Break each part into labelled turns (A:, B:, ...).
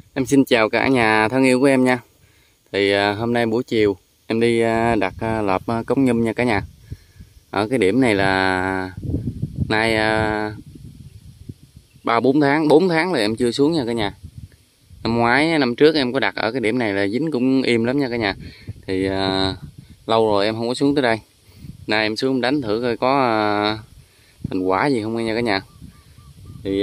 A: Em xin chào cả nhà thân yêu của em nha. Thì hôm nay buổi chiều em đi đặt lợp cống nhum nha cả nhà. Ở cái điểm này là nay 4 tháng là em chưa xuống nha cả nhà. Năm trước em có đặt ở cái điểm này là dính cũng im lắm nha cả nhà. Thì lâu rồi em không có xuống tới đây. Nay em xuống đánh thử coi có thành quả gì không nha cả nhà. Thì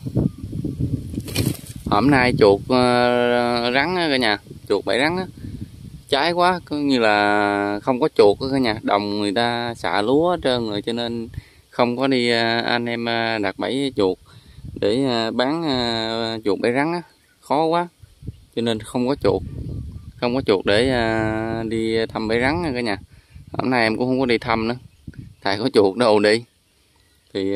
A: hôm nay chuột rắn á cả nhà, chuột bẫy rắn á, trái quá, có như là không có chuột cả nhà, đồng người ta xạ lúa hết trơn rồi cho nên không có đi anh em đặt bẫy chuột để bán chuột bẫy rắn á, khó quá cho nên không có chuột để đi thăm bẫy rắn cả nhà. Hôm nay em cũng không có đi thăm nữa, tại có chuột đâu đi thì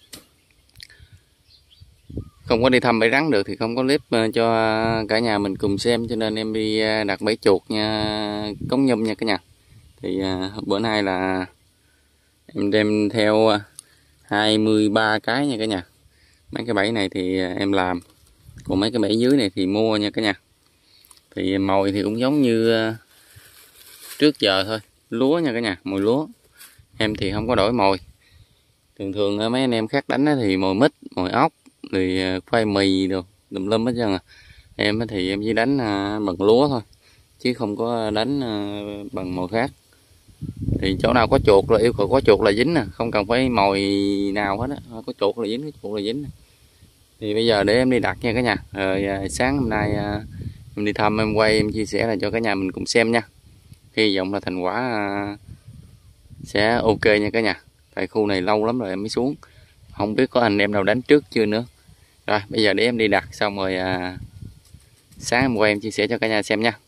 A: không có đi thăm bẫy rắn được thì không có clip cho cả nhà mình cùng xem, cho nên em đi đặt bẫy chuột nha, cống nhum nha cả nhà. Thì bữa nay là em đem theo 23 cái nha cả nhà. Mấy cái bẫy này thì em làm, còn mấy cái bẫy dưới này thì mua nha cả nhà. Thì mồi thì cũng giống như trước giờ thôi, lúa nha cả nhà, mồi lúa. Em thì không có đổi mồi. Thường mấy anh em khác đánh thì mồi mít, mồi ốc, thì khoai mì đồ tùm lum hết trơn à. Em thì em chỉ đánh bằng lúa thôi, chứ không có đánh bằng mồi khác. Thì chỗ nào có chuột là yêu cầu có chuột là dính nè, không cần phải mồi nào hết á, có chuột là dính, có chuột là dính. Thì bây giờ để em đi đặt nha cả nhà. Rồi sáng hôm nay em đi thăm, em quay, em chia sẻ là cho cả nhà mình cùng xem nha. Hy vọng là thành quả sẽ ok nha cả nhà. Tại khu này lâu lắm rồi em mới xuống, không biết có anh em nào đánh trước chưa nữa. Rồi bây giờ để em đi đặt xong rồi sáng em quay em chia sẻ cho cả nhà xem nha.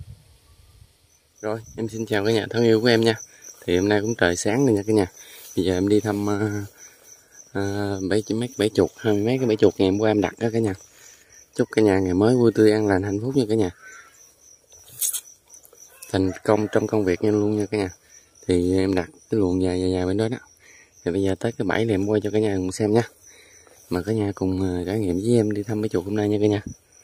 A: Rồi em xin chào cả nhà thân yêu của em nha. Thì hôm nay cũng trời sáng rồi nha cả nhà. Bây giờ em đi thăm mấy cái chuột, mấy cái bẫy chuột ngày hôm qua em đặt đó cả nhà. Chúc cả nhà ngày mới vui tươi an lành hạnh phúc nha cả nhà, thành công trong công việc nha luôn nha cả nhà. Thì em đặt cái luồng dài bên đó đó. Thì bây giờ tới cái bẫy này em quay cho cả nhà cùng xem nha. Mà cả nhà cùng trải nghiệm với em đi thăm bẫy chuột hôm nay nha cả nhà.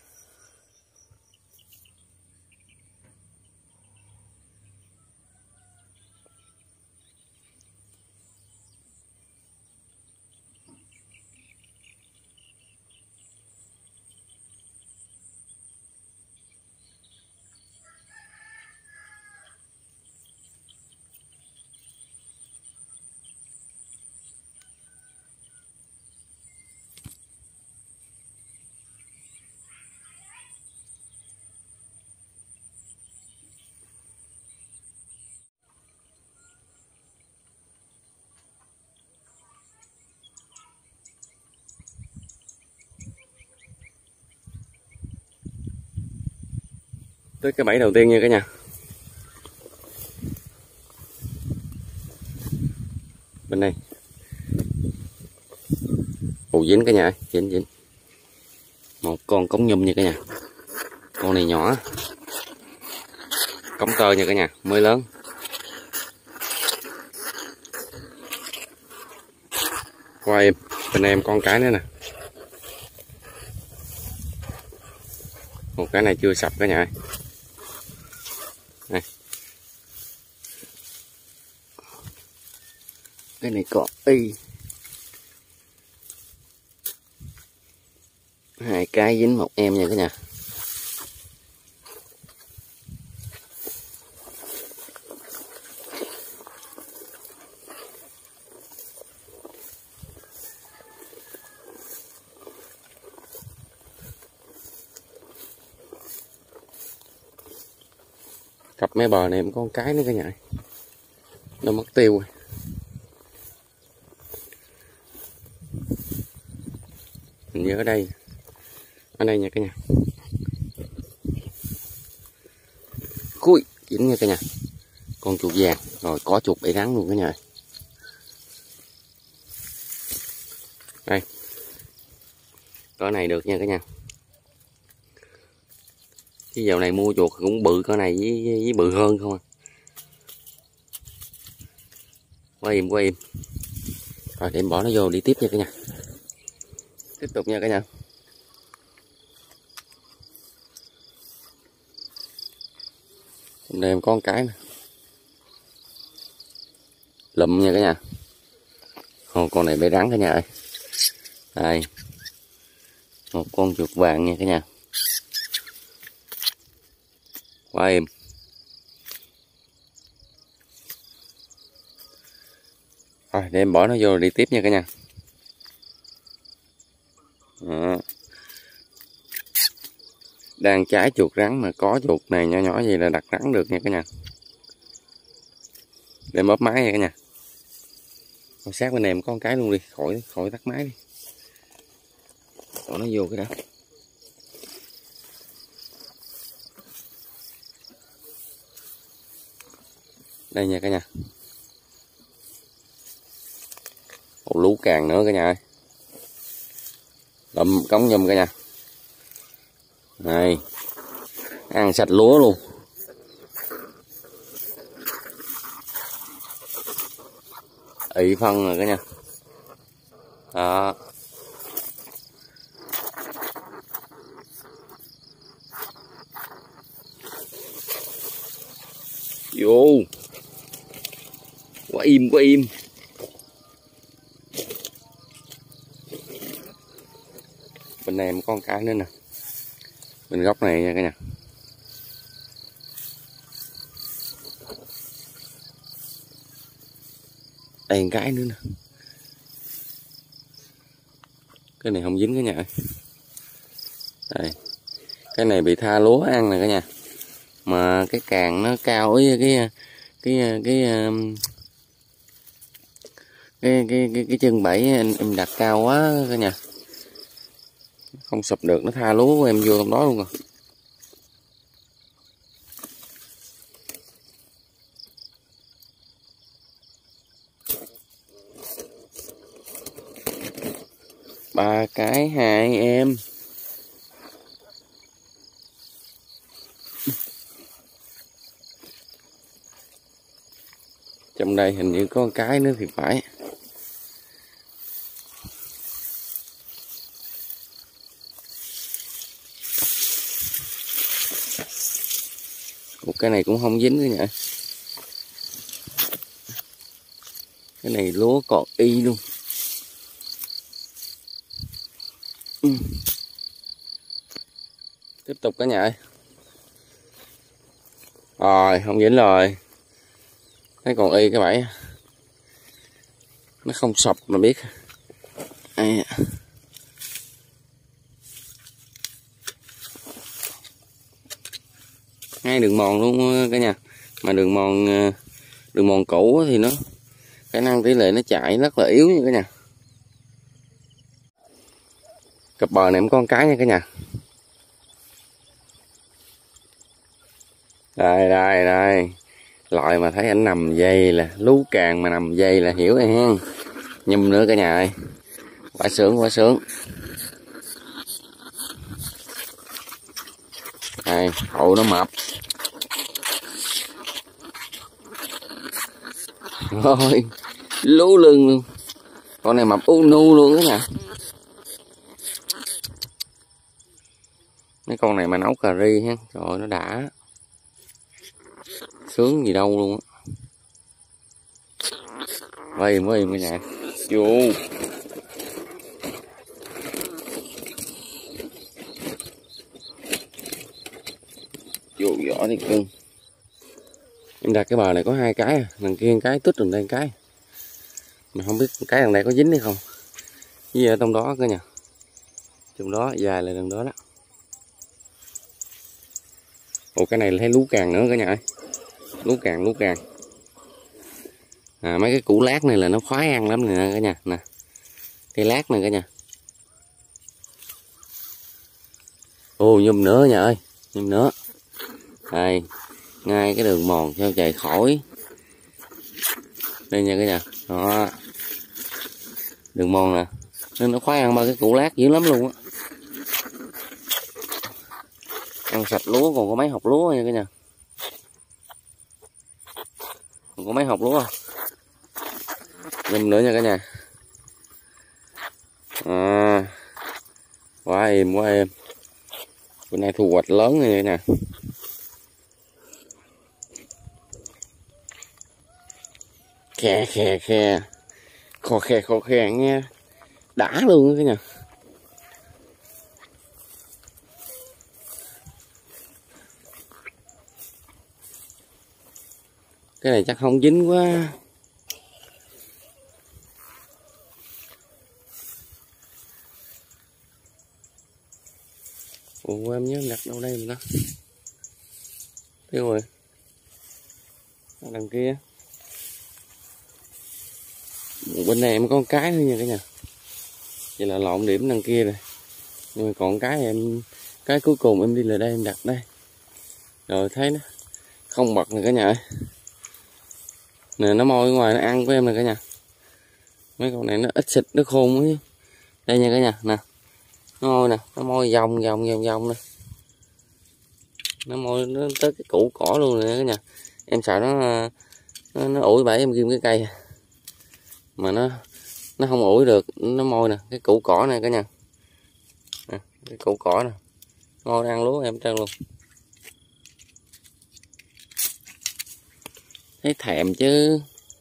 A: Tới cái bẫy đầu tiên nha cả nhà. Bên đây ù dính cả nhà ơi, dính một con cống nhum nha cả nhà. Con này nhỏ, cống tơ nha cả nhà, mới lớn. Qua em bên em con cái nữa nè, một cái này chưa sập cả nhà ơi. Này, cái này có hai cái dính một em nha cả nhà. Cặp mấy bờ này em có một cái nữa cả nhà, nó mất tiêu rồi. Hình như ở đây nha cả nhà. Cùi dính nha cả nhà, con chuột vàng. Rồi có chuột bẫy rắn luôn cả nhà. Đây, cỡ này được nha cả nhà. Chứ dạo này mua chuột cũng bự cỡ này với bự hơn không à. Quá im. Rồi để em bỏ nó vô đi tiếp nha cả nhà. Tiếp tục nha cả nhà. Đây em có con cái nè, lụm nha cả nhà. Con này bể rắn cả nhà ơi. Đây, một con chuột vàng nha cả nhà, quá êm. Rồi để em bỏ nó vô rồi đi tiếp nha cả nhà. Đó. Đang trái chuột rắn mà có chuột này nhỏ nhỏ gì là đặt rắn được nha cả nhà. Để bóp máy nha cả nhà. Sát bên này em có con cái luôn đi, khỏi tắt máy đi. Bỏ nó vô cái đã. Đây nha cả nhà. Một lú càng nữa cả nhà ơi. Lụm cống giùm cả nhà. Này, ăn sạch lúa luôn. Ị phân rồi cả nhà. Đó. Vô. Quá im, quá im. Bên này em có con cá nữa nè. Bên góc này nha cả nhà. Đây một cái nữa nè. Cái này không dính cả nhà ơi. Đây. Cái này bị tha lúa ăn nè cả nhà. Mà cái càng nó cao với cái chân bẫy em đặt cao quá cả nhà. Không sụp được, nó tha lúa của em vô trong đó luôn rồi. Ba cái hai em. Trong đây hình như có một cái nữa thì phải. Một cái này cũng không dính nữa nhỉ. Cái này lúa còn y luôn. Tiếp tục cả nhà ơi. Rồi không dính rồi. Thấy còn y cái bẫy. Nó không sập mà biết. Đây. Ngay đường mòn luôn cả nhà. Mà đường mòn cũ thì nó khả năng tỷ lệ nó chạy rất là yếu nha cả nhà. Cặp bờ này em có con cái nha cả nhà. Đây. Loại mà thấy ảnh nằm dây là lú càng mà nằm dây là hiểu rồi hen. Nhum nữa cả nhà ơi. Quá sướng. Đây, hậu nó mập. Rồi, lú lưng luôn. Con này mập u nu luôn đó nha. Mấy con này mà nấu cà ri ha, trời ơi nó đã. Sướng gì đâu luôn á. Quay mới im cả nhà. Vô. Vô vỏ đi cưng. Em đặt cái bờ này có hai cái à, đằng kia cái tít đằng đây cái. Mà không biết cái đằng này có dính hay không. Gì ở trong đó cơ nha. Trong đó dài là đằng đó đó. Ồ cái này là thấy lú càng nữa cả nhà ơi. Lú càng. À, mấy cái củ lát này là nó khoái ăn lắm nè cả nhà nè. Cây lát này cả nhà. Ồ nhum nữa nhà ơi, nhum nữa. Đây, ngay cái đường mòn theo chạy khỏi. Đây nha cả nhà. Đó. Đường mòn nè. Nên nó khoái ăn ba cái củ lát dữ lắm luôn á. Ăn sạch lúa còn có mấy hột lúa nha cả nhà. Còn có mấy hột lúa. Nhum nữa nha cả nhà. À, quá êm. Bữa nay thu hoạch lớn này nè. khe khe khe, kho khe nghe đã luôn cái nhà. Cái này chắc không dính quá. Ủa em nhớ em đặt đâu đây mà nó tiêu rồi. Đằng kia bên này em có con cái nữa nha cả nhà. Vậy là lộn điểm đằng kia rồi. Nhưng mà còn cái cuối cùng em đi là đây em đặt đây. Rồi thấy nó không bật này cả nhà ơi. Nè nó môi ngoài nó ăn của em này cả nhà. Mấy con này nó ít xịt nó khôn ấy. Đây nha cả nhà nè. Nó môi nè, nó môi vòng nè. Nó môi nó tới cái củ cỏ luôn nè cả nhà. Em sợ nó ủi bẫy em ghim cái cây. Mà nó không ủi được, nó môi nè, cái củ cỏ này cả nhà. Nè, cái củ cỏ nè. Môi nó ăn lúa em trơn luôn. Thấy thèm chứ.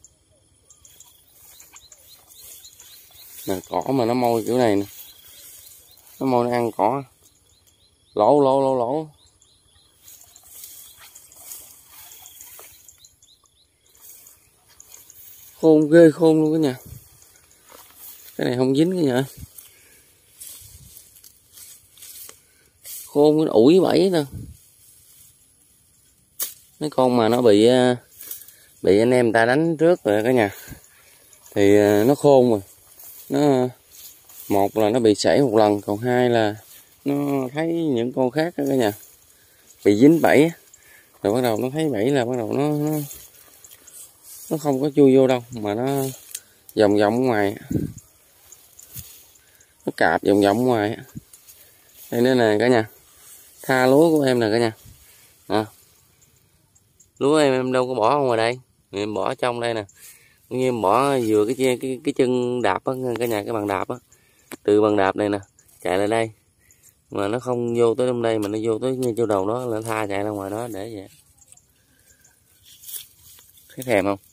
A: Nè cỏ mà nó môi kiểu này nè. Nó môi nó ăn cỏ. Lỗ. Khôn ghê khôn luôn cả nhà. Cái này không dính cả nhà. Khôn nó ủi bẫy nè. Mấy con mà nó bị anh em ta đánh trước rồi cả nhà. Thì nó khôn rồi. Nó một là nó bị sảy một lần, còn hai là nó thấy những con khác đó cả nhà bị dính bẫy rồi bắt đầu nó thấy bẫy là bắt đầu nó không có chui vô đâu mà nó vòng ở ngoài, nó cạp vòng ở ngoài. Đây nữa nè cả nhà, tha lúa của em nè cả nhà. Lúa em đâu có bỏ ngoài đây, em bỏ trong đây nè. Như em bỏ vừa cái chân đạp á cả nhà, cái bàn đạp á, từ bàn đạp này nè chạy lại đây mà nó không vô tới trong đây mà nó vô tới ngay chỗ đầu đó là nó tha chạy ra ngoài đó để vậy. Thấy thèm không?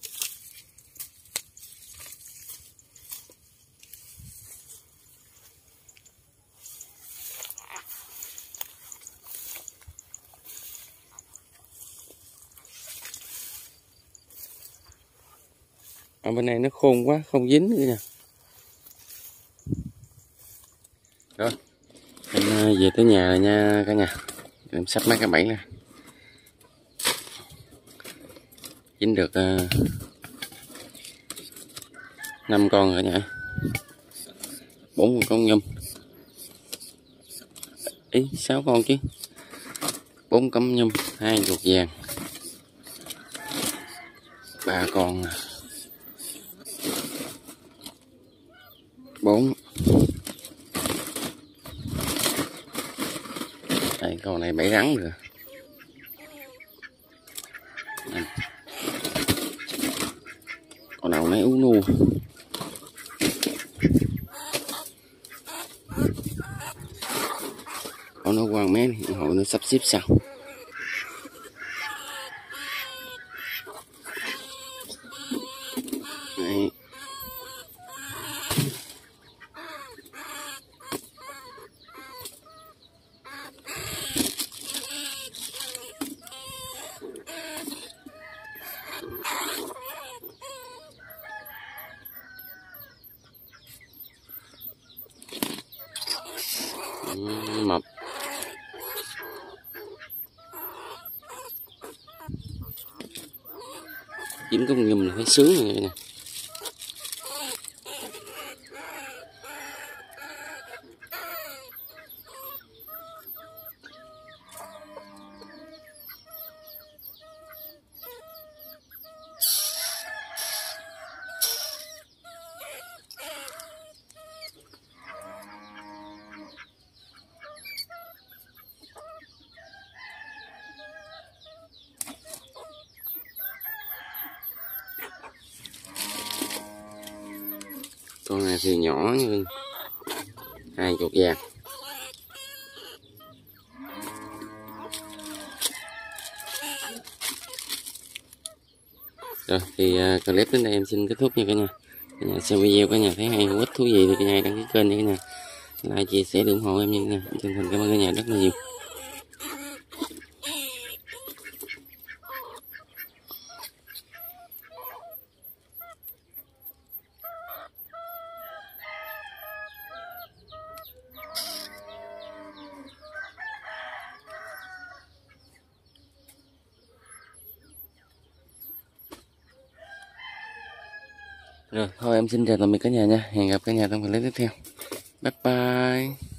A: Ở bên này nó khôn quá không dính nữa nha. Rồi em về tới nhà rồi nha cả nhà, em sắp mấy cái bẫy ra dính được 5 con rồi nha, 4 con nhum, 6 con chứ, 4 cắm nhum, 2 chuột vàng, 3 con, 4. Đây con này bẫy rắn rồi. Con nào nấy ú nu. Con nó quăng mé này, hồi nó sắp xếp sao. Đấy. Mập. Dính con nhum là thấy sướng rồi nè. Con này thì nhỏ nhưng 2 chuột vàng. Rồi thì clip đến đây em xin kết thúc nha cả nhà. Cả nhà xem video cả nhà thấy hay hữu ích thú vị thì cả nhà đăng ký kênh nha cả nhà, like chia sẻ để ủng hộ em nha cả nhà. Chân thành cảm ơn cả nhà rất là nhiều. Rồi thôi em xin chào tạm biệt cả nhà nha, hẹn gặp cả nhà trong clip tiếp theo. Bye bye.